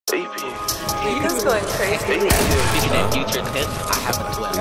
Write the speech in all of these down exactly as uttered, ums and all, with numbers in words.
He's going crazy. Speaking in future tense, I have a twin.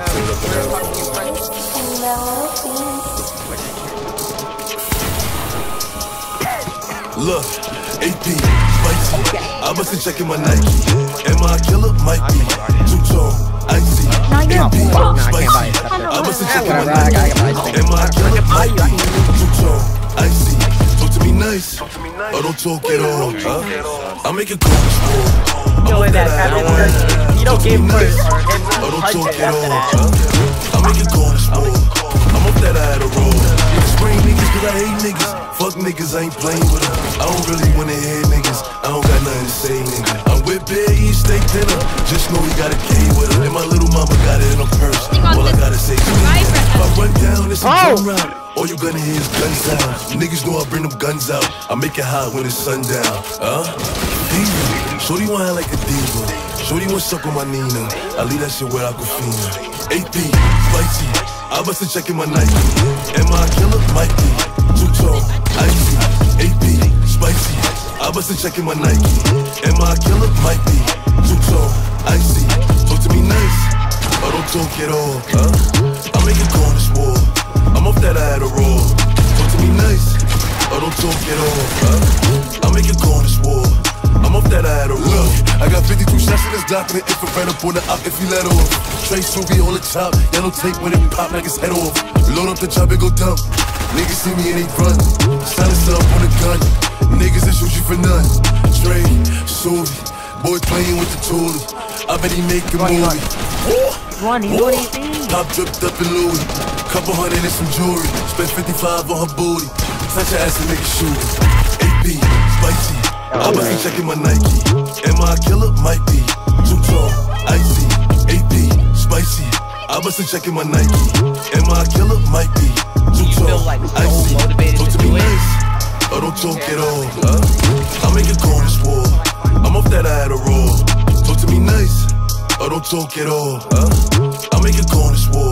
Look, A P, spicy. I must be checking my Nike. Am I a killer? Might be. Two-tone, icy. A P, spicy. I must be checking my Nike. Am I a killer? Might be. Two-tone, icy. Talk to me nice, or don't talk at all, huh? I make it cold small. You know that happened. You don't give first or don't talk at all, huh? I make it cold small. I'm up that I had a roll. Niggas spring niggas cause I hate niggas. Fuck niggas, I ain't playing with them. I don't really wanna hear niggas. I don't got nothing to say, nigga. I'm with Bear, eat steak dinner. Just know we got a K with her. And my little mama got it in her purse. All I gotta say is if I run down, it's a drum round. All you gonna hear is gun sounds. Niggas know I bring them guns out. I make it hot when it's sundown. Huh? Diva. Shorty wanna like a diva. Shorty wanna suck on my Nina. I leave that shit where I go feel. A P, spicy. I must have checking my Nike. Am I a killer? Might be. Two-tone, icy. A P, spicy. I must have checking my Nike. Am I a killer? Might be. Two-tone, icy. Talk to me nice, or don't talk at all, huh? I make it go on this wall. I'm off that I had a roll. Talk to me nice, or don't talk at all, huh? I make it go on this wall. I'm off that I had a roll. I got fifty-two shots in this Glock and the infrared up on the op if you let off. Trey Suvi on the top, yellow tape when it pop like it's head off. Load up the chop and go dump. Niggas see me and they run. Silence up on the gun. Niggas that shoot you for none. Trey Suvi, boys playing with the toolie. I bet he make a movie. Ronnie, what do you think? Pop dripped up in Louis. Couple hundred and some jewelry. Spent fifty-five on her booty. Touch her ass and make it shoot. A P, spicy. I must be checking my Nike. Am I a killer? Might be. Two-tone, icy. A P, spicy. I must be checking my Nike. Am I a killer? Might be. Two-tone, like so icy. motivated Talk to to me do it? nice, or don't talk at all, huh? I make it go on this wall. I'm off that I had a roll. Talk to me nice, or don't talk at all, huh? I make it go on this wall.